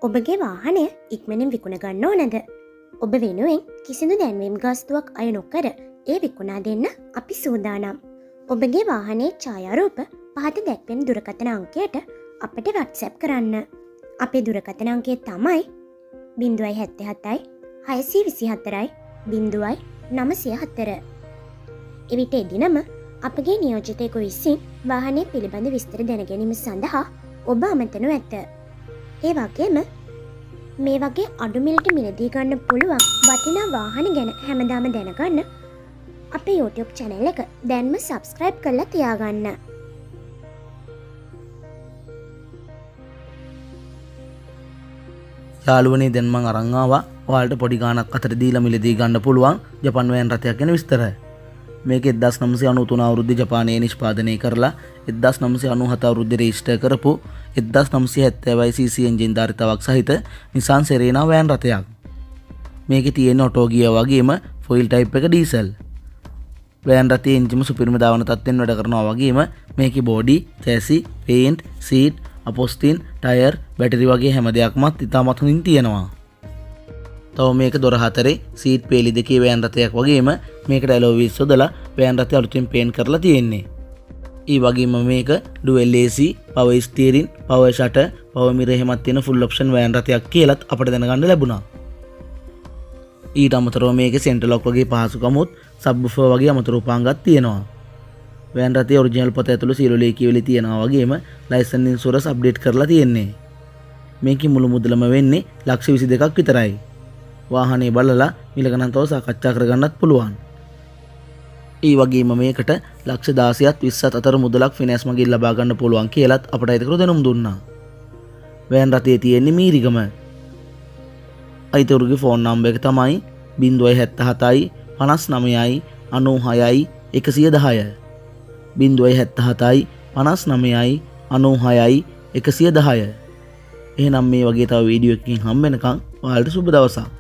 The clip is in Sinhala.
ඔබගේ වාහනය ඉක්මනින් විකුණ ගන්න ඕනද? ඔබ වෙනුවෙන් කිසිදු දැන්වීම් ගාස්තුවක් අය නොකර ඒ විකුණා දෙන්න අපි සූදානම්. ඔබගේ වාහනයේ ඡායාරූප පහත දැක්වෙන දුරකථන අංකයට අපට WhatsApp කරන්න. අපේ දුරකථන අංකය තමයි 077 624 0904. එවිට එදිනම අපගේ නියෝජිතයෙකු විසින් වාහනය පිළිබඳ විස්තර දැනගැනීම සඳහා ඔබ අමතනු ඇත. ඒ වගේම මේ වගේ අඩු මිලට මිලදී ගන්න පුළුවන් වටිනා වාහන ගැන හැමදාම දැනගන්න අපේ YouTube channel එක දැන්ම subscribe කරලා තියාගන්න. යාළුවනේ දැන් මම අරන් ආවා ඔයාලට පොඩි ගාණක් අතර දීලා මිලදී ගන්න පුළුවන් ජපාන් වෑන් රථයක් ගැන විස්තරය. මේක 1993 අවුරුද්දේ ජපානයේ නිෂ්පාදනය කරලා 1997 අවුරුද්දේ රෙජිස්ටර් කරපු 1970 cc එන්ජින් ධාරිතාවක් සහිත Nissan Serena වෑන් රථයක්. මේකේ තියෙන ඔටෝ ගියර් වගේම ෆොයිල් ටයිප් එක ඩීසල්. වෑන් රථයේ එන්ජිම සුපිරිම දාවන තත්ත්වෙන් වැඩ කරනවා වගේම මේකේ බෝඩි, චැසි, පේන්ට්, සීට්, අපොස්ටින්, ටයර්, බැටරි වගේ හැම දෙයක්මත් ඉතාමත් හොඳින් තියෙනවා. තව මේක දොර හතරේ සීට් පේලි දෙකේ වෑන් රථයක් වගේම මේකට ඇලෝ වීල්ස් යොදලා වෑන් රථය අලුතින් පේන්ට් කරලා තියෙන්නේ. ඒ වගේම මේක dual AC, power steering, power shutter, power mirror එහෙමත් තියෙන ෆුල් ඔප්ෂන් වෑන් රථයක් කියලාත් අපිට දැනගන්න ලැබුණා. ඊට අමතරව මේකේ සෙන්ටර් ලොක් වගේ පහසුකමුත් සබ්වූෆර් වගේ අමතර උපාංගත් තියෙනවා. වෑන් රථයේ ඔරිජිනල් පොත ඇතුළේ සීලෝලේ කියවිලි තියෙනවා වගේම ලයිසන් ඉන්ෂුරන්ස් අප්ඩේට් කරලා තියෙන්නේ. මේකේ මුළු මුදලම වෙන්නේ $22,000ක් විතරයි. වාහනේ බලලා මිල ගණන් තව සාකච්ඡා කරගන්නත් පුළුවන්. ඒ වගේම මේකට $16,000ත් 20ත් අතර මුදලක් ෆිනෑන්ස් මගින් ලබා ගන්න පුළුවන් කියලාත් අපට අයිතිකරු දැනුම් දුන්නා. වෑන් රථයේ තියෙන්නේ මීරිගම. අයිතිකරුගේ ෆෝන් නම්බර් එක තමයි 077 59 96 110. 077 59 96 110. එහෙනම් මේ වගේ තව වීඩියෝ එකකින් හම්බ වෙනකන් ඔයාලට සුබ දවසක්.